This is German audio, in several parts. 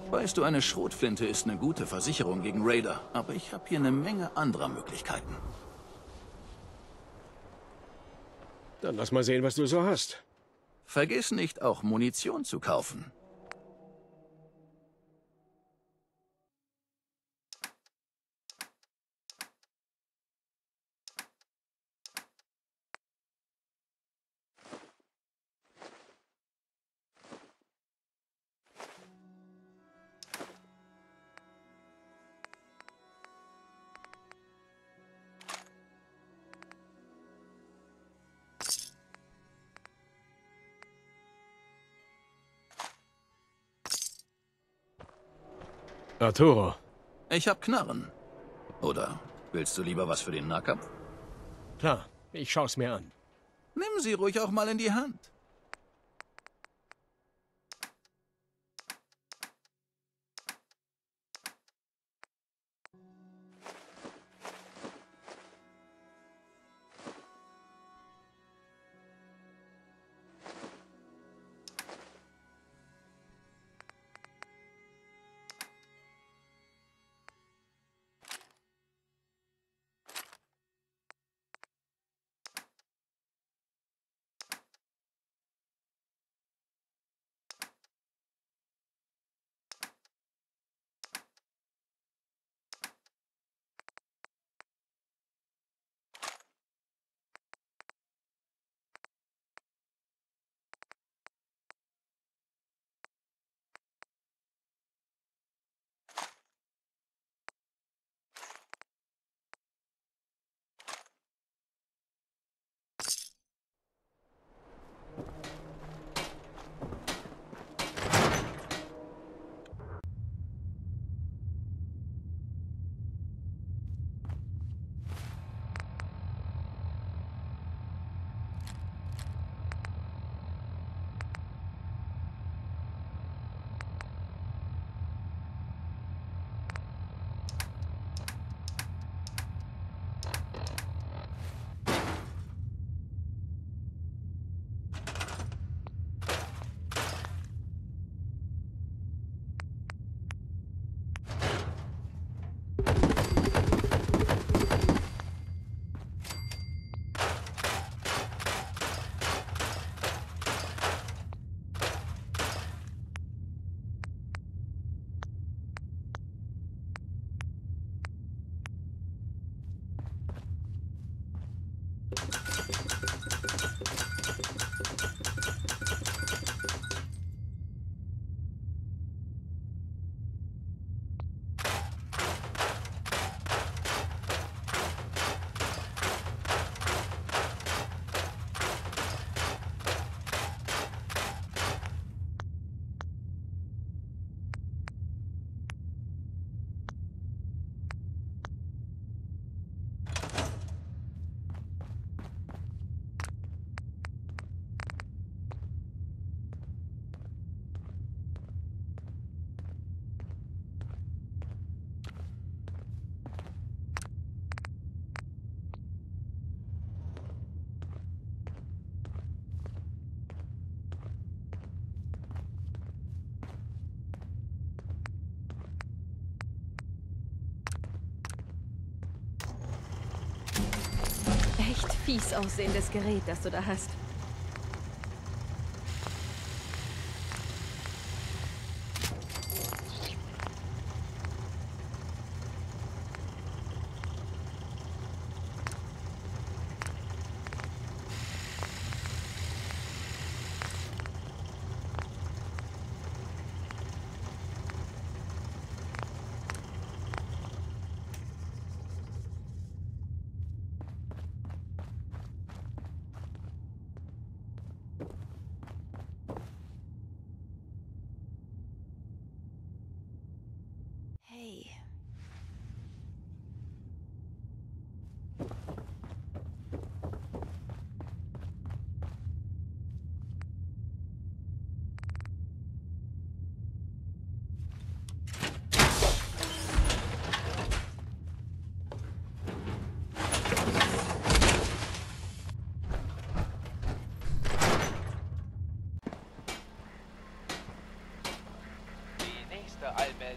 Weißt du, eine Schrotflinte ist eine gute Versicherung gegen Raider, aber ich habe hier eine Menge anderer Möglichkeiten. Dann lass mal sehen, was du so hast. Vergiss nicht, auch Munition zu kaufen. Arturo. Ich hab Knarren. Oder willst du lieber was für den Nahkampf? Klar, ich schau's mir an. Nimm sie ruhig auch mal in die Hand. Echt fies aussehendes Gerät, das du da hast.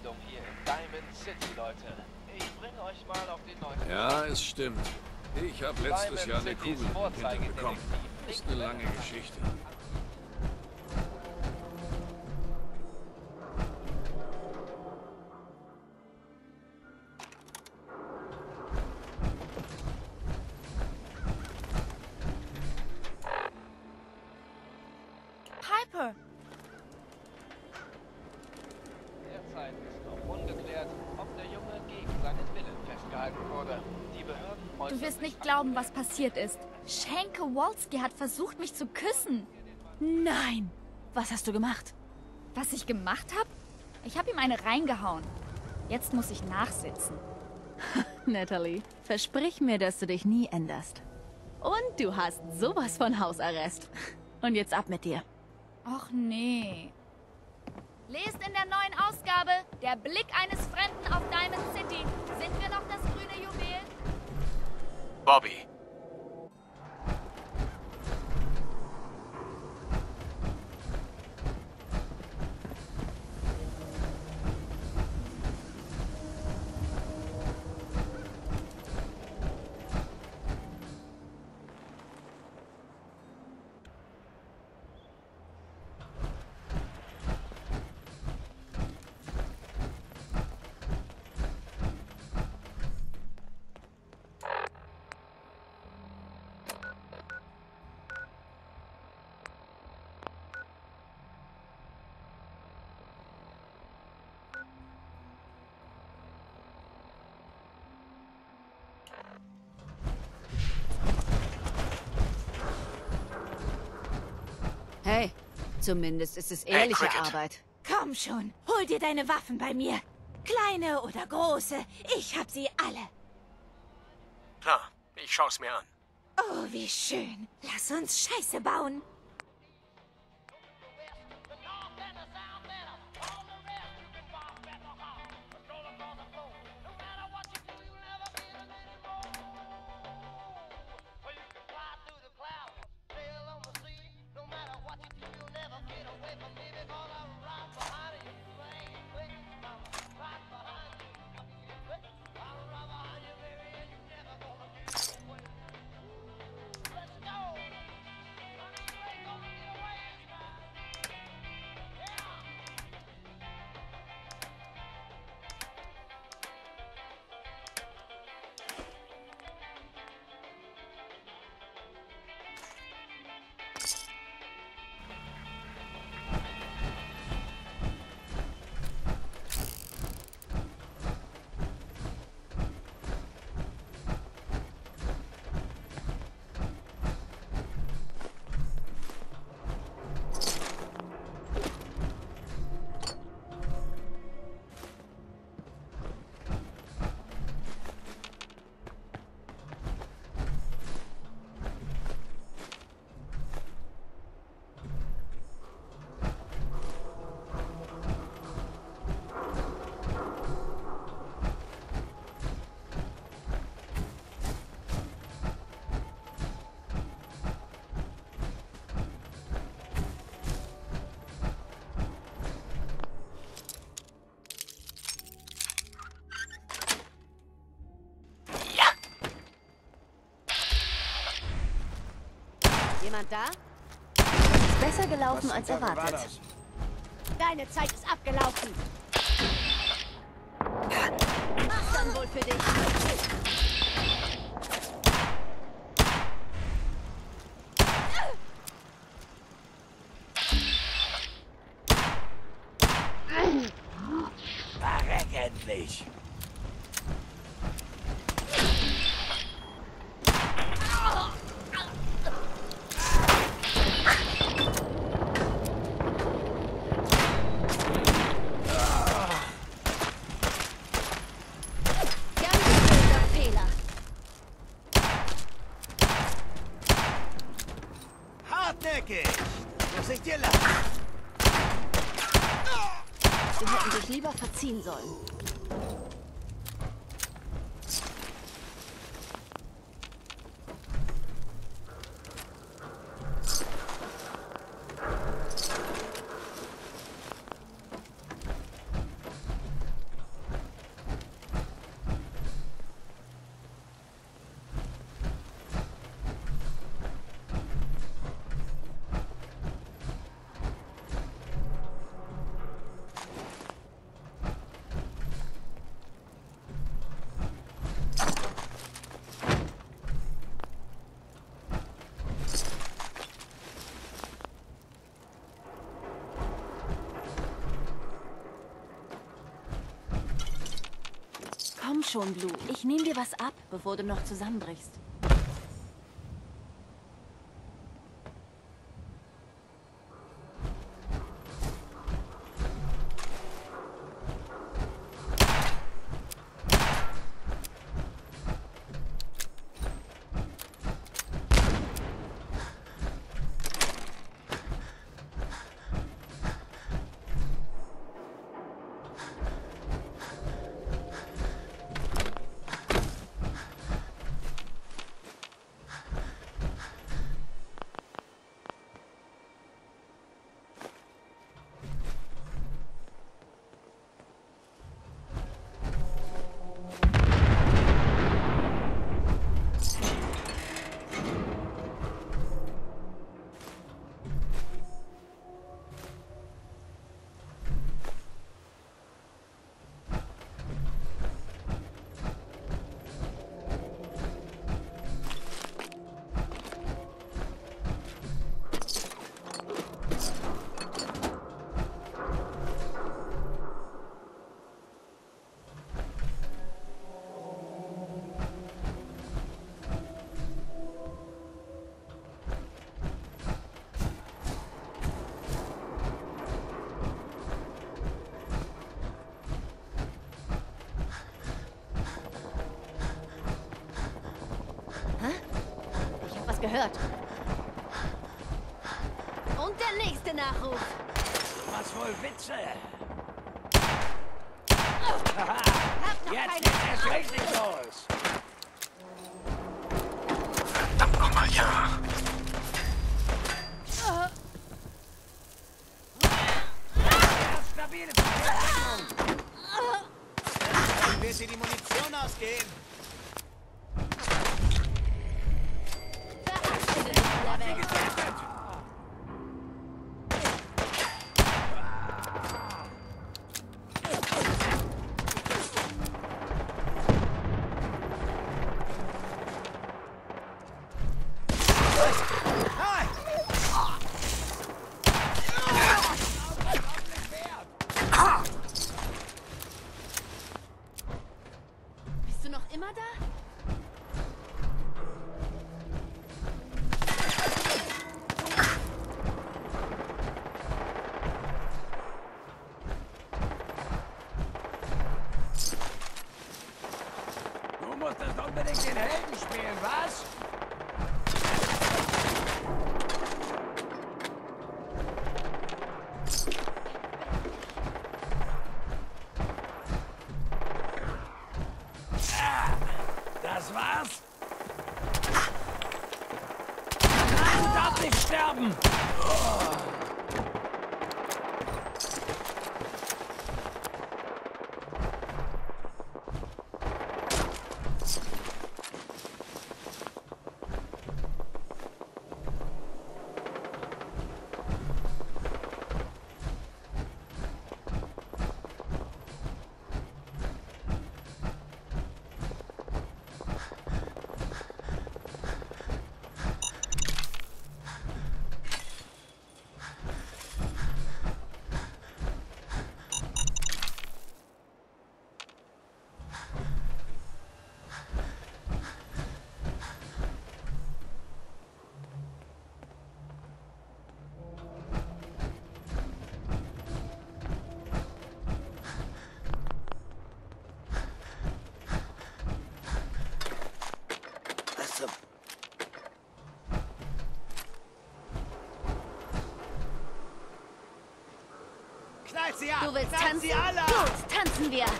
Ausstellung hier in Diamond City, Leute. Ich bringe euch mal auf den neuesten... Ja, es stimmt. Ich habe letztes Jahr eine Citys Kugel im Hintern bekommen. Vorzeigedetektiv. Ist eine lange Geschichte. Piper! Derzeit ist noch ungeklärt, ob der Junge gegen seinen Willen festgehalten wurde. Die Behörden Du wirst nicht glauben, was passiert ist. Shane Kowalski hat versucht, mich zu küssen. Nein! Was hast du gemacht? Was ich gemacht habe? Ich habe ihm eine reingehauen. Jetzt muss ich nachsitzen. Natalie, versprich mir, dass du dich nie änderst. Und du hast sowas von Hausarrest. Und jetzt ab mit dir. Och nee. Lest in der neuen Ausgabe, der Blick eines Fremden auf Diamond City. Sind wir noch das grüne Juwel? Bobby. Hey, zumindest ist es ehrliche Cricket. Arbeit. Komm schon, hol dir deine Waffen bei mir. Kleine oder große, ich hab sie alle. Klar, ich schau's mir an. Oh, wie schön. Lass uns Scheiße bauen. Jemand da? Besser gelaufen als erwartet. Deine Zeit ist abgelaufen. Mach's dann wohl für dich. Verreck endlich! Hartnäckig! Muss ich dir lassen. Sie hätten sich lieber verziehen sollen. schon, Blue. Ich nehme dir was ab, bevor du noch zusammenbrichst. Gehört. Und der nächste Nachruf. Was wohl Witze? Aha, Jetzt geht's erst richtig los. Verdammt nochmal, ja. Stabile Verteidigung. Bis sie die Munition ausgehen. Bist du noch immer da? Du musstest unbedingt den Helden spielen, was? Das war's? Nein, du darfst nicht sterben! Knallt sie ab! Du willst Knallt tanzen? sie alle ab! Gut, tanzen wir.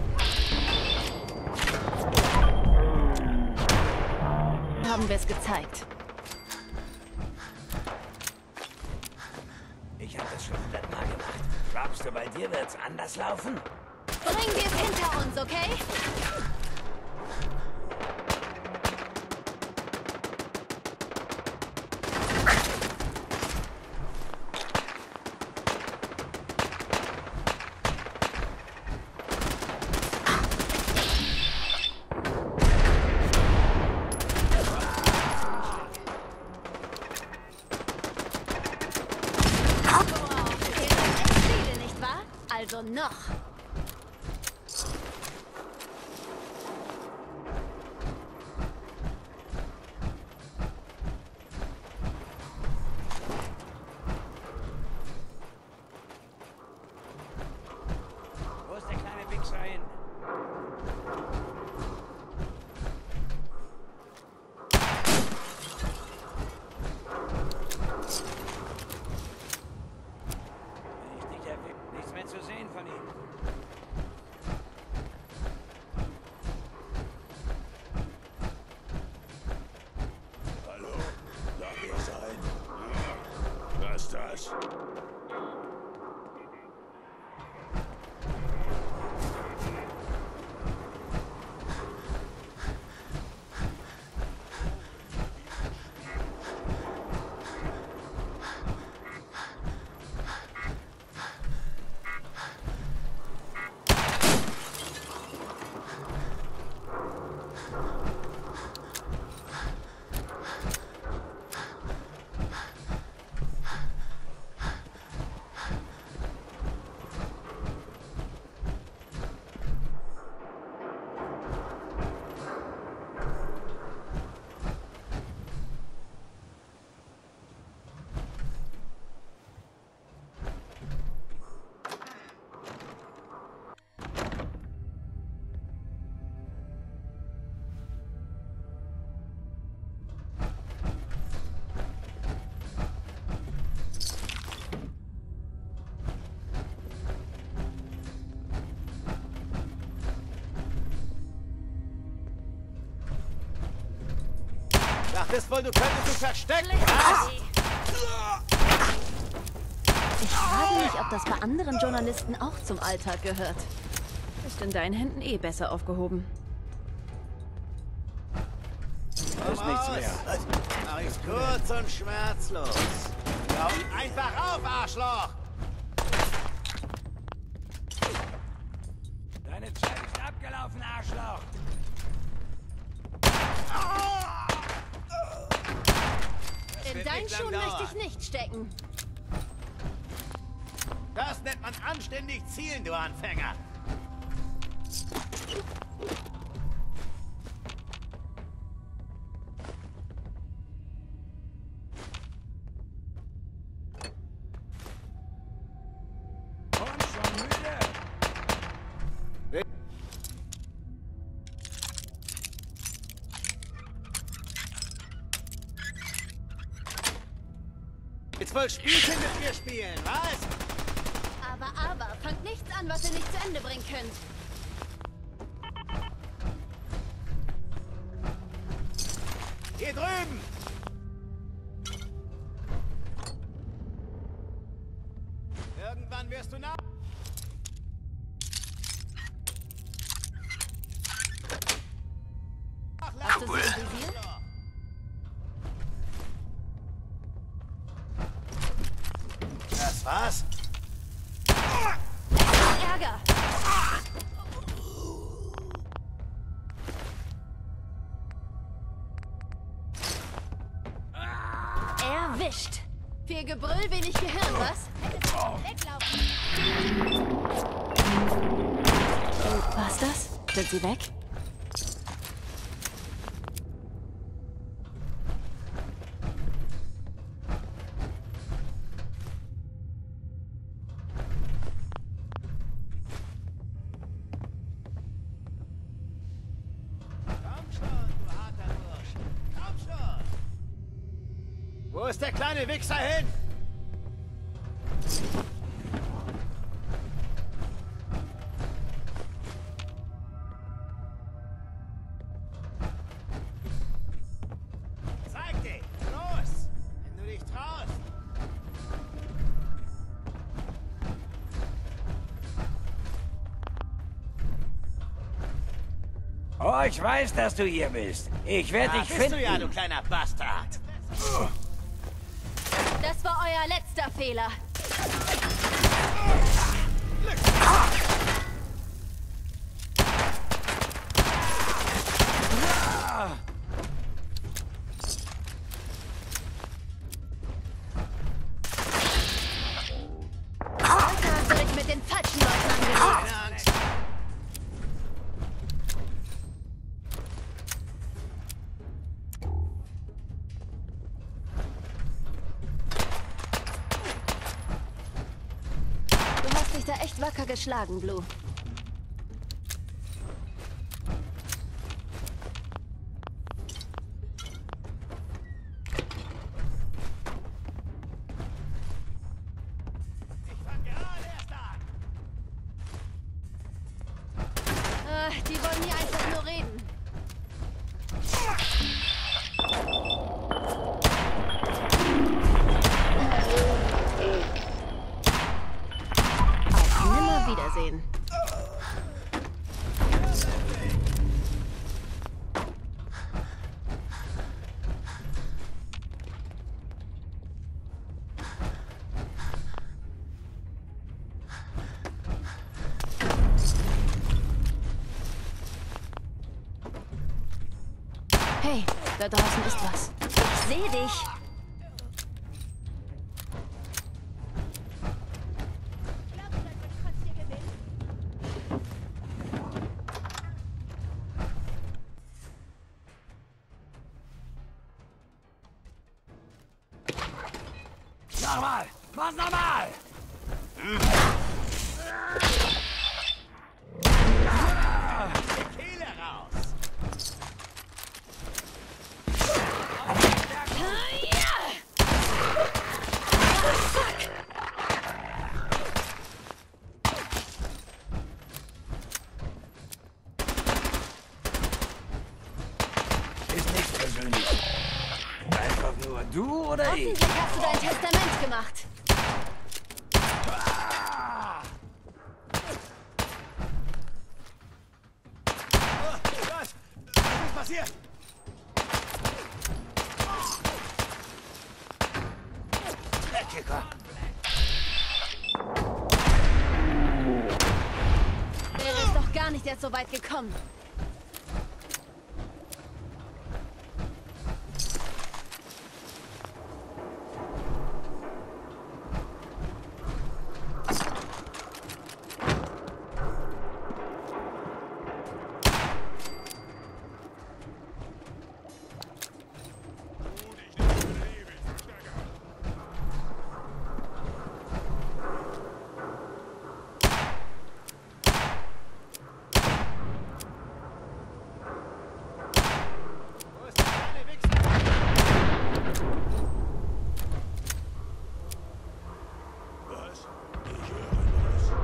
Haben wir es gezeigt. Ich habe das schon 100-mal gemacht. Glaubst du, bei dir wird's anders laufen? Bringen wir es hinter uns, okay? Also noch. Nichts mehr zu sehen von ihm. Hallo? Darf er sein? Was ist das? Dachtest wohl, du könntest dich verstecken? Ich frage mich, ob das bei anderen Journalisten auch zum Alltag gehört. Ist in deinen Händen eh besser aufgehoben. Da ist nichts mehr. Mach ich's kurz und schmerzlos. Hau ihn einfach auf, Arschloch! Deine Zeit ist abgelaufen, Arschloch. In deinen Schuhen möchte ich nicht stecken. Das nennt man anständig zielen, du Anfänger. Komm schon, müde. Jetzt wohl Spielchen mit mir spielen, was? Aber, fangt nichts an, was ihr nicht zu Ende bringen könnt. Hier drüben! Irgendwann wirst du nach... Hast du sie im Visier? Das war's? Ärger! Erwischt! Viel Gebrüll, wenig Gehirn, was? Weglaufen! War's das? Sind sie weg? Wo ist der kleine Wichser hin? Zeig dich! Los! Wenn du dich traust! Oh, ich weiß, dass du hier bist. Ich werde dich bist finden. du ja, du kleiner Bastard! Das war euer letzter Fehler. Alter, direkt mit den falschen Leuten angelegt. Keine Angst! Du hast dich da echt wacker geschlagen, Blue. Die wollen nie einfach nur reden. Auf Nimmerwiedersehen. Hey, da draußen ist was. Ich sehe dich. Nochmal! Was nochmal? Kehle raus! Ist nichts persönlich. Einfach nur du oder ich? Hoffentlich hast du dein Testament gemacht. Was ist passiert? Der Kicker. Wäre es doch gar nicht erst so weit gekommen. Wo ist der kleine Wichser? Was? Ich höre was.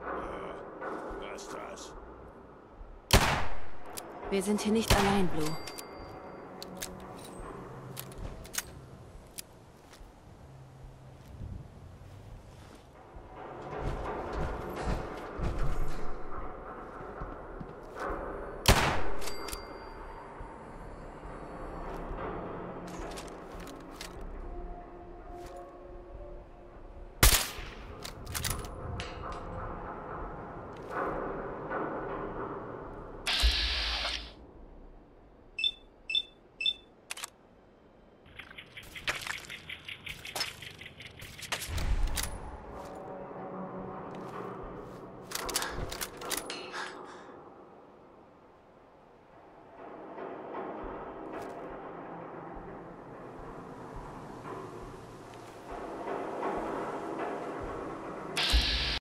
Wir sind hier nicht allein, Blue.